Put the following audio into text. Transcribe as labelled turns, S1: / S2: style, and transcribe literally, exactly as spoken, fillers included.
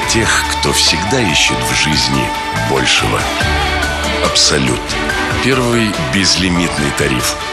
S1: тех, кто всегда ищет в жизни большего. Абсолют. Первый безлимитный тариф.